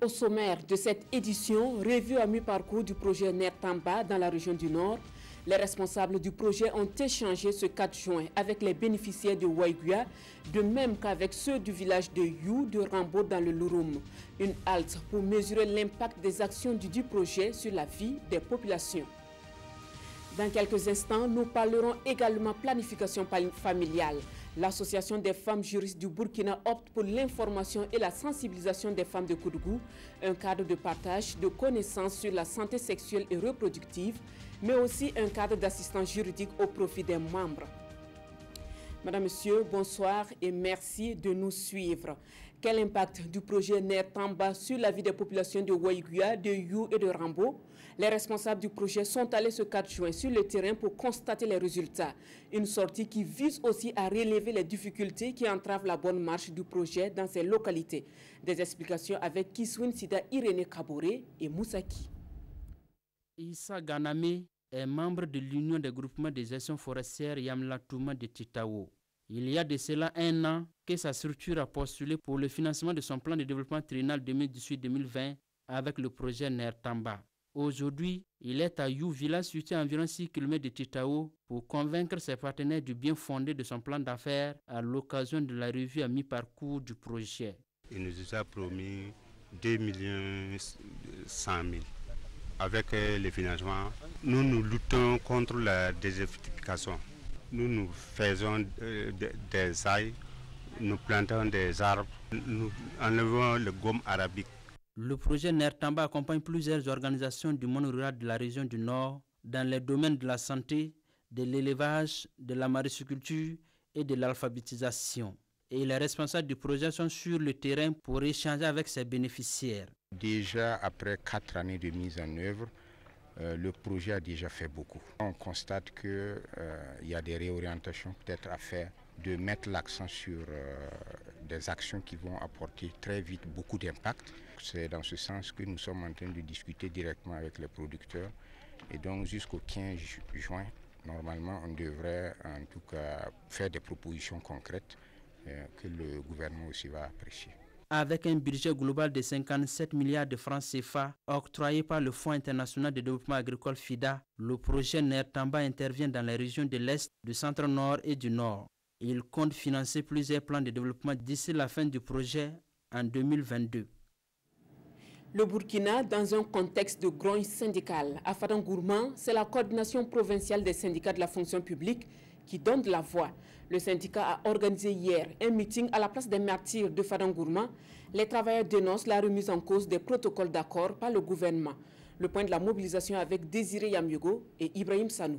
Au sommaire de cette édition, revue à mi-parcours du projet NER Tamba dans la région du Nord, les responsables du projet ont échangé ce 4 juin avec les bénéficiaires de Waiguia, de même qu'avec ceux du village de You de Rambo dans le Louroum. Une halte pour mesurer l'impact des actions du projet sur la vie des populations. Dans quelques instants, nous parlerons également planification familiale. L'Association des femmes juristes du Burkina opte pour l'information et la sensibilisation des femmes de Koudougou, un cadre de partage de connaissances sur la santé sexuelle et reproductive, mais aussi un cadre d'assistance juridique au profit des membres. Madame, Monsieur, bonsoir et merci de nous suivre. Quel impact du projet NER Tamba sur la vie des populations de Waiguia, de You et de Rambo? Les responsables du projet sont allés ce 4 juin sur le terrain pour constater les résultats. Une sortie qui vise aussi à relever les difficultés qui entravent la bonne marche du projet dans ces localités. Des explications avec Kiswin Sida Irénée Kaboré et Moussaki. Issa Ganame est membre de l'Union des groupements de gestion forestière Yamlatouma de Titao. Il y a de cela un an que sa structure a postulé pour le financement de son plan de développement triennal 2018-2020 avec le projet NER Tamba. Aujourd'hui, il est à You, village situé à environ 6 km de Titao, pour convaincre ses partenaires du bien fondé de son plan d'affaires à l'occasion de la revue à mi-parcours du projet. Il nous a promis 2 100 000. Avec les financements, nous luttons contre la désertification. Nous faisons des ailes, nous plantons des arbres, nous enlevons le gomme arabique. Le projet NER Tamba accompagne plusieurs organisations du monde rural de la région du Nord dans les domaines de la santé, de l'élevage, de la maréculture et de l'alphabétisation. Et les responsables du projet sont sur le terrain pour échanger avec ses bénéficiaires. Déjà après 4 années de mise en œuvre, le projet a déjà fait beaucoup. On constate qu'il y a des réorientations peut-être à faire, de mettre l'accent sur des actions qui vont apporter très vite beaucoup d'impact. C'est dans ce sens que nous sommes en train de discuter directement avec les producteurs. Et donc jusqu'au 15 juin, normalement, on devrait en tout cas faire des propositions concrètes que le gouvernement aussi va apprécier. Avec un budget global de 57 milliards de francs CFA octroyé par le Fonds international de développement agricole FIDA, le projet NER Tamba intervient dans les régions de l'Est, du Centre-Nord et du Nord. Il compte financer plusieurs plans de développement d'ici la fin du projet en 2022. Le Burkina, dans un contexte de grogne syndicale. À Fadangourma, c'est la coordination provinciale des syndicats de la fonction publique qui donne de la voix. Le syndicat a organisé hier un meeting à la place des martyrs de Fadangourma. Les travailleurs dénoncent la remise en cause des protocoles d'accord par le gouvernement. Le point de la mobilisation avec Désiré Yamyogo et Ibrahim Sanou.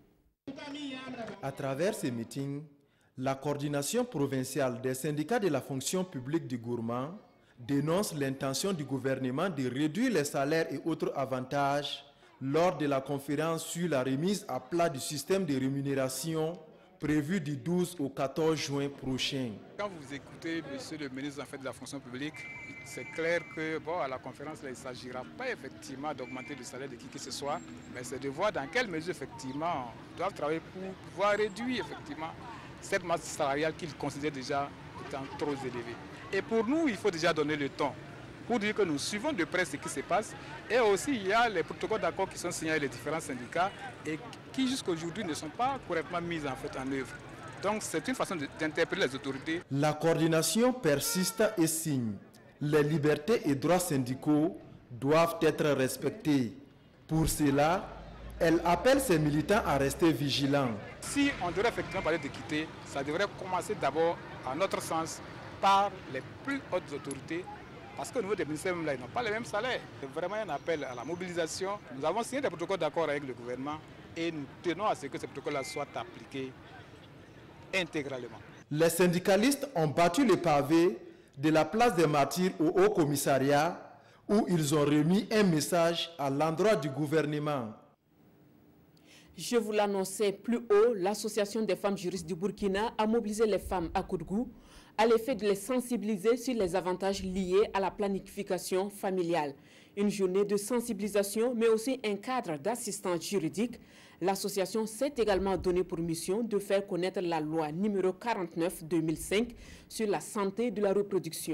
À travers ces meetings, la coordination provinciale des syndicats de la fonction publique du Gourma dénonce l'intention du gouvernement de réduire les salaires et autres avantages lors de la conférence sur la remise à plat du système de rémunération prévu du 12 au 14 juin prochain. Quand vous écoutez monsieur le ministre de la fonction publique, c'est clair que à la conférence, il ne s'agira pas effectivement d'augmenter le salaire de qui que ce soit, mais c'est de voir dans quelle mesure effectivement ils doivent travailler pour pouvoir réduire effectivement cette masse salariale qu'ils considèrent déjà étant trop élevée. Et pour nous, il faut déjà donner le ton pour dire que nous suivons de près ce qui se passe. Et aussi, il y a les protocoles d'accord qui sont signés avec les différents syndicats et qui jusqu'à aujourd'hui ne sont pas correctement mis en œuvre. Donc c'est une façon d'interpeller les autorités. La coordination persiste et signe. Les libertés et droits syndicaux doivent être respectés. Pour cela, elle appelle ses militants à rester vigilants. Si on devrait effectivement parler d'équité, ça devrait commencer d'abord, à notre sens, par les plus hautes autorités. Parce qu'au niveau des ministères, ils n'ont pas les mêmes salaires. C'est vraiment un appel à la mobilisation. Nous avons signé des protocoles d'accord avec le gouvernement et nous tenons à ce que ces protocoles-là soient appliqués intégralement. Les syndicalistes ont battu les pavés de la place des martyrs au Haut Commissariat où ils ont remis un message à l'endroit du gouvernement. Je vous l'annonçais plus haut, l'Association des femmes juristes du Burkina a mobilisé les femmes à Koudougou à l'effet de les sensibiliser sur les avantages liés à la planification familiale. Une journée de sensibilisation, mais aussi un cadre d'assistance juridique. L'association s'est également donné pour mission de faire connaître la loi numéro 49-2005 sur la santé de la reproduction.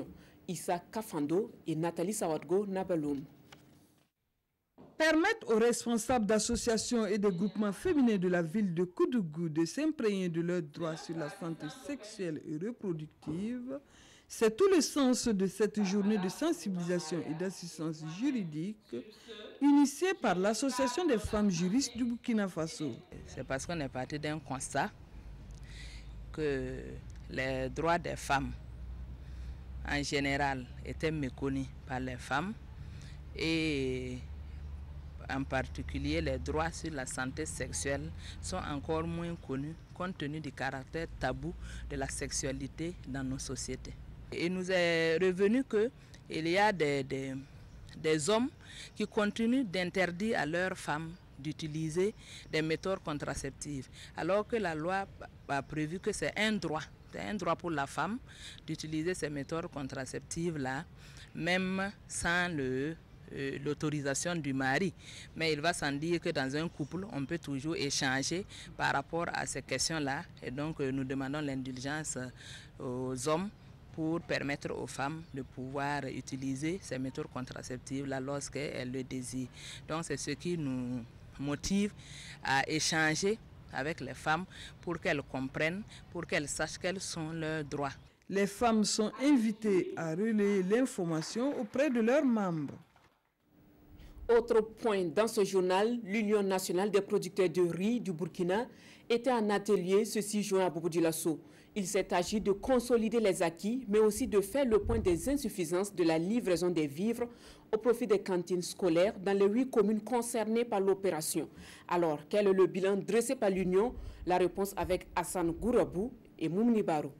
Issa Kafando et Nathalie Sawadgo Nabaloum. Permettre aux responsables d'associations et de groupements féminins de la ville de Koudougou de s'imprégner de leurs droits sur la santé sexuelle et reproductive, c'est tout le sens de cette journée de sensibilisation et d'assistance juridique initiée par l'Association des femmes juristes du Burkina Faso. C'est parce qu'on est parti d'un constat que les droits des femmes en général étaient méconnus par les femmes et en particulier les droits sur la santé sexuelle sont encore moins connus compte tenu du caractère tabou de la sexualité dans nos sociétés. Il nous est revenu qu'il y a des hommes qui continuent d'interdire à leurs femmes d'utiliser des méthodes contraceptives, alors que la loi a prévu que c'est un droit pour la femme d'utiliser ces méthodes contraceptives-là, même sans l'autorisation du mari. Mais il va sans dire que dans un couple, on peut toujours échanger par rapport à ces questions-là. Et donc, nous demandons l'indulgence aux hommes pour permettre aux femmes de pouvoir utiliser ces méthodes contraceptives-là lorsqu'elles le désirent. Donc, c'est ce qui nous motive à échanger avec les femmes pour qu'elles comprennent, pour qu'elles sachent quels sont leurs droits. Les femmes sont invitées à relayer l'information auprès de leurs membres. Autre point dans ce journal, l'Union nationale des producteurs de riz du Burkina était en atelier ce 6 juin à Bobo-Dioulasso. Il s'est agi de consolider les acquis, mais aussi de faire le point des insuffisances de la livraison des vivres au profit des cantines scolaires dans les 8 communes concernées par l'opération. Alors, quel est le bilan dressé par l'Union? La réponse avec Hassan Gourabou et Moumni Barou.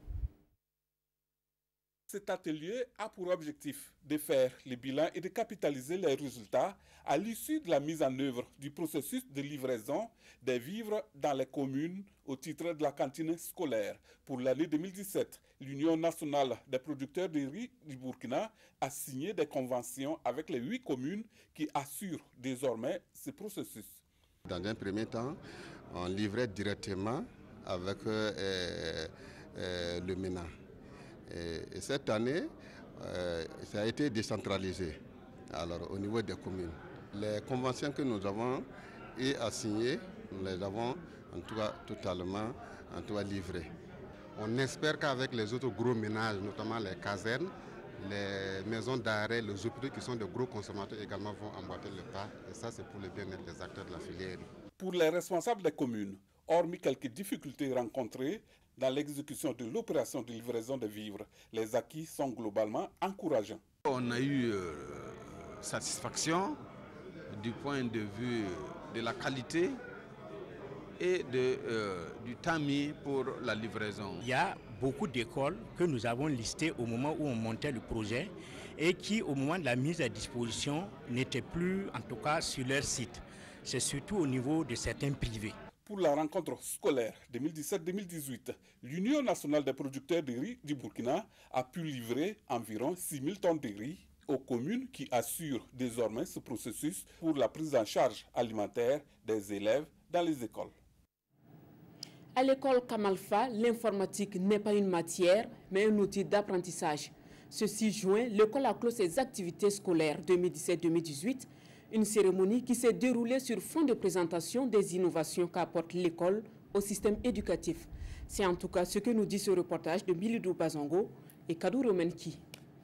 Cet atelier a pour objectif de faire le bilan et de capitaliser les résultats à l'issue de la mise en œuvre du processus de livraison des vivres dans les communes au titre de la cantine scolaire. Pour l'année 2017, l'Union nationale des producteurs de riz du Burkina a signé des conventions avec les 8 communes qui assurent désormais ce processus. Dans un premier temps, on livrait directement avec le MENA. Et cette année, ça a été décentralisé alors, au niveau des communes. Les conventions que nous avons eu à signer, nous les avons en tout cas totalement livrées. On espère qu'avec les autres gros ménages, notamment les casernes, les maisons d'arrêt, les hôpitaux qui sont de gros consommateurs également vont emboîter le pas. Et ça, c'est pour le bien-être des acteurs de la filière. Pour les responsables des communes, hormis quelques difficultés rencontrées dans l'exécution de l'opération de livraison de vivres, les acquis sont globalement encourageants. On a eu satisfaction du point de vue de la qualité et du temps mis pour la livraison. Il y a beaucoup d'écoles que nous avons listées au moment où on montait le projet et qui, au moment de la mise à disposition, n'étaient plus, en tout cas, sur leur site. C'est surtout au niveau de certains privés. Pour la rencontre scolaire 2017-2018, l'Union nationale des producteurs de riz du Burkina a pu livrer environ 6 000 tonnes de riz aux communes qui assurent désormais ce processus pour la prise en charge alimentaire des élèves dans les écoles. À l'école Kamalfa, l'informatique n'est pas une matière, mais un outil d'apprentissage. Ce 6 juin, l'école a clos ses activités scolaires 2017-2018, une cérémonie qui s'est déroulée sur fond de présentation des innovations qu'apporte l'école au système éducatif. C'est en tout cas ce que nous dit ce reportage de Milidou Bazongo et Kadou Romenki.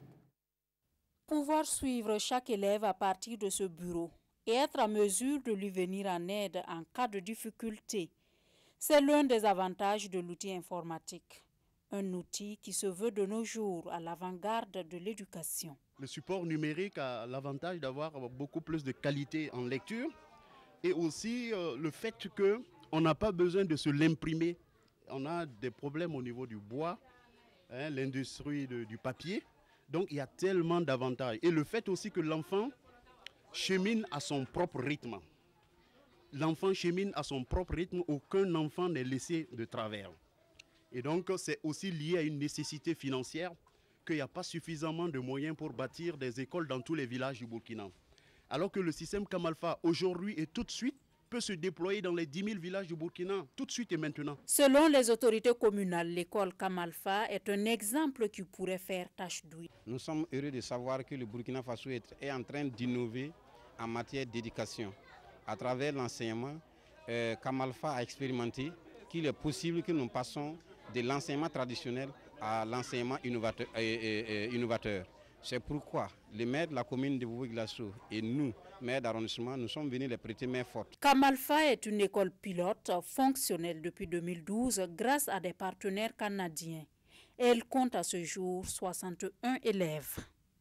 Pouvoir suivre chaque élève à partir de ce bureau et être à mesure de lui venir en aide en cas de difficulté, c'est l'un des avantages de l'outil informatique. Un outil qui se veut de nos jours à l'avant-garde de l'éducation. Le support numérique a l'avantage d'avoir beaucoup plus de qualité en lecture et aussi le fait qu'on n'a pas besoin de se l'imprimer. On a des problèmes au niveau du bois, l'industrie du papier. Donc il y a tellement d'avantages. Et le fait aussi que l'enfant chemine à son propre rythme. L'enfant chemine à son propre rythme, aucun enfant n'est laissé de travers. Et donc c'est aussi lié à une nécessité financière qu'il n'y a pas suffisamment de moyens pour bâtir des écoles dans tous les villages du Burkina. Alors que le système Kamalfa aujourd'hui et tout de suite peut se déployer dans les 10 000 villages du Burkina tout de suite et maintenant. Selon les autorités communales, l'école Kamalfa est un exemple qui pourrait faire tache d'huile. Nous sommes heureux de savoir que le Burkina Faso est en train d'innover en matière d'éducation. À travers l'enseignement, Kamalfa a expérimenté qu'il est possible que nous passons de l'enseignement traditionnel à l'enseignement innovateur. C'est pourquoi les maires de la commune de Bobo-Dioulasso et nous, maires d'arrondissement, nous sommes venus les prêter main forte. Kamalfa est une école pilote fonctionnelle depuis 2012 grâce à des partenaires canadiens. Elle compte à ce jour 61 élèves.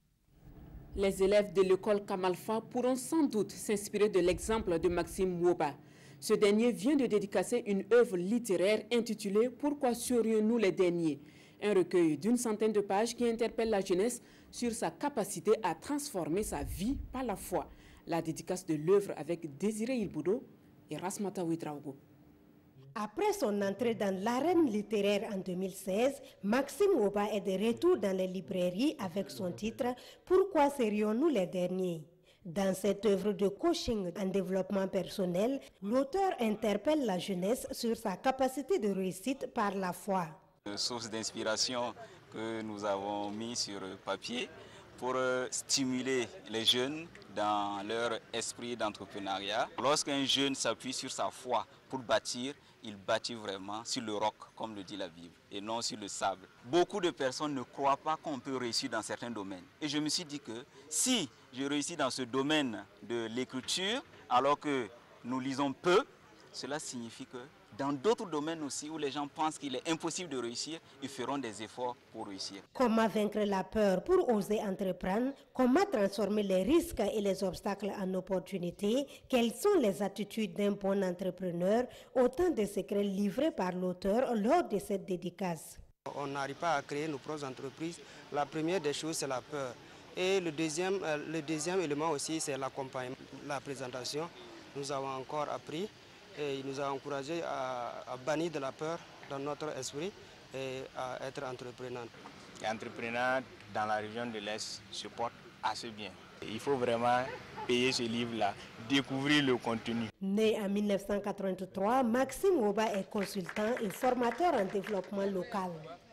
Les élèves de l'école Kamalfa pourront sans doute s'inspirer de l'exemple de Maxime Woba. Ce dernier vient de dédicacer une œuvre littéraire intitulée « Pourquoi serions-nous les derniers ?» Un recueil d'une centaine de pages qui interpelle la jeunesse sur sa capacité à transformer sa vie par la foi. La dédicace de l'œuvre avec Désiré Ilboudo et Rasmata Ouedraogo. Après son entrée dans l'arène littéraire en 2016, Maxime Woba est de retour dans les librairies avec son titre « Pourquoi serions-nous les derniers ?» Dans cette œuvre de coaching en développement personnel, l'auteur interpelle la jeunesse sur sa capacité de réussite par la foi. Source d'inspiration que nous avons mis sur papier pour stimuler les jeunes dans leur esprit d'entrepreneuriat. Lorsqu'un jeune s'appuie sur sa foi pour bâtir, il bâtit vraiment sur le roc, comme le dit la Bible, et non sur le sable. Beaucoup de personnes ne croient pas qu'on peut réussir dans certains domaines. Et je me suis dit que si je réussis dans ce domaine de l'écriture, alors que nous lisons peu, cela signifie que dans d'autres domaines aussi où les gens pensent qu'il est impossible de réussir, ils feront des efforts pour réussir. Comment vaincre la peur pour oser entreprendre? Comment transformer les risques et les obstacles en opportunités? Quelles sont les attitudes d'un bon entrepreneur? Autant de secrets livrés par l'auteur lors de cette dédicace. On n'arrive pas à créer nos propres entreprises. La première des choses, c'est la peur. Et le deuxième élément aussi, c'est l'accompagnement. La présentation, nous avons encore appris. Et il nous a encouragés à bannir de la peur dans notre esprit et à être entrepreneurs. Les entrepreneurs dans la région de l'Est se portent assez bien. Il faut vraiment payer ce livre-là, découvrir le contenu. Né en 1983, Maxime Woba est consultant et formateur en développement local.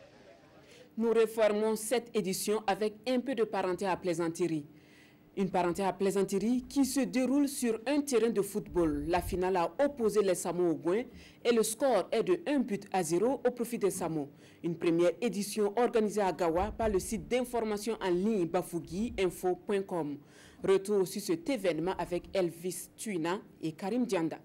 Nous reformons cette édition avec un peu de parenté à plaisanterie. Une parenté à plaisanterie qui se déroule sur un terrain de football. La finale a opposé les Samo au Gouin et le score est de 1-0 au profit des Samo. Une première édition organisée à Gawa par le site d'information en ligne bafouguiinfo.com. Retour sur cet événement avec Elvis Tuina et Karim Dianda.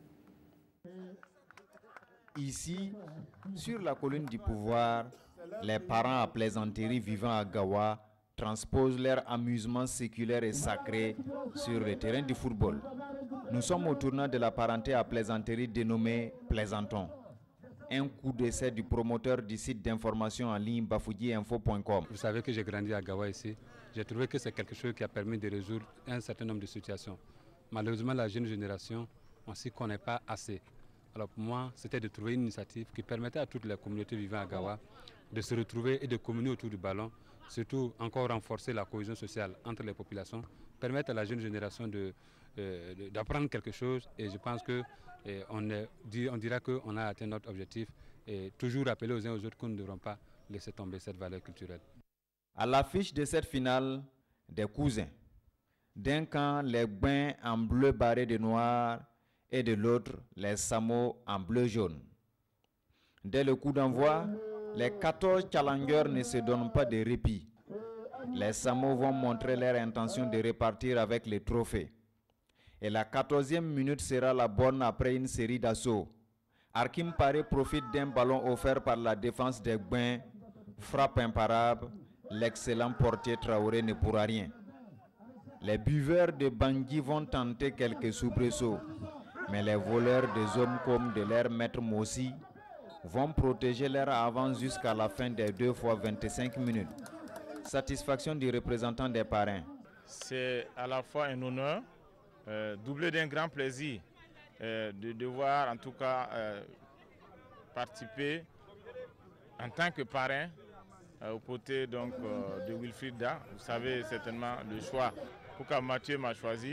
Ici, sur la colline du pouvoir, les parents à plaisanterie vivant à Gawa transposent leur amusement séculaire et sacré sur le terrain du football. Nous sommes au tournant de la parenté à plaisanterie dénommée Plaisanton. Un coup d'essai du promoteur du site d'information en ligne bafouguiinfo.com. Vous savez que j'ai grandi à Gawa ici. J'ai trouvé que c'est quelque chose qui a permis de résoudre un certain nombre de situations. Malheureusement, la jeune génération, on ne s'y connaît pas assez. Alors pour moi, c'était de trouver une initiative qui permettait à toutes les communautés vivant à Gawa de se retrouver et de communier autour du ballon, surtout encore renforcer la cohésion sociale entre les populations, permettre à la jeune génération d'apprendre quelque chose, et je pense qu'on dira qu'on a atteint notre objectif, et toujours rappeler aux uns aux autres qu'on ne devront pas laisser tomber cette valeur culturelle. À l'affiche de cette finale, des cousins. D'un camp, les Gouins en bleu barré de noir et de l'autre, les Samo en bleu jaune. Dès le coup d'envoi, les 14 challengers ne se donnent pas de répit. Les Samo vont montrer leur intention de repartir avec les trophées. Et la 14e minute sera la bonne après une série d'assauts. Arkim Paré profite d'un ballon offert par la défense des Gouins, frappe imparable, l'excellent portier Traoré ne pourra rien. Les buveurs de Bangui vont tenter quelques soubresauts, mais les voleurs des hommes comme de leur maître Mossi vont protéger leur avance jusqu'à la fin des 2 fois 25 minutes. Satisfaction du représentant des parrains. C'est à la fois un honneur, doublé d'un grand plaisir de devoir en tout cas participer en tant que parrain aux côtés donc, de Wilfried Da. Vous savez certainement le choix. Pourquoi Mathieu m'a choisi,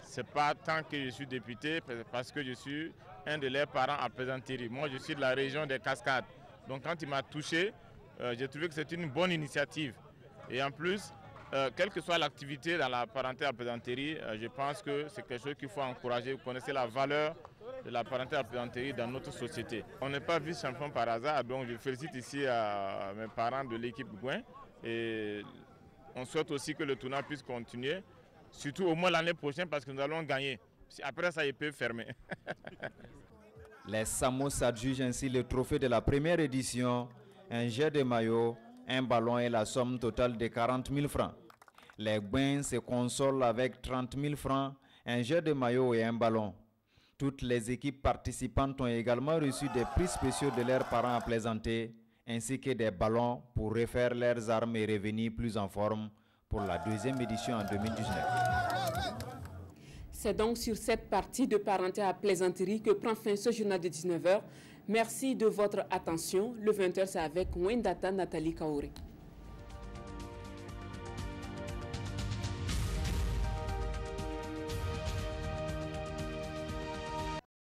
Ce n'est pas tant que je suis député, parce que je suis un de leurs parents à plaisanterie. Moi, je suis de la région des Cascades. Donc quand il m'a touché, j'ai trouvé que c'est une bonne initiative. Et en plus, quelle que soit l'activité dans la parenté à plaisanterie, je pense que c'est quelque chose qu'il faut encourager. Vous connaissez la valeur de la parenté à plaisanterie dans notre société. On n'est pas vice-champion par hasard, donc je félicite ici à mes parents de l'équipe Gouin. Et on souhaite aussi que le tournoi puisse continuer, surtout au moins l'année prochaine parce que nous allons gagner. Après ça, il peut fermer. Les Samos adjugent ainsi le trophée de la première édition, un jet de maillot, un ballon et la somme totale de 40 000 francs. Les Gouins se consolent avec 30 000 francs, un jet de maillot et un ballon. Toutes les équipes participantes ont également reçu des prix spéciaux de leurs parents à plaisanter, ainsi que des ballons pour refaire leurs armes et revenir plus en forme pour la deuxième édition en 2019. C'est donc sur cette partie de parenté à plaisanterie que prend fin ce journal de 19h. Merci de votre attention. Le 20h, c'est avec Wendata Nathalie Kaouré.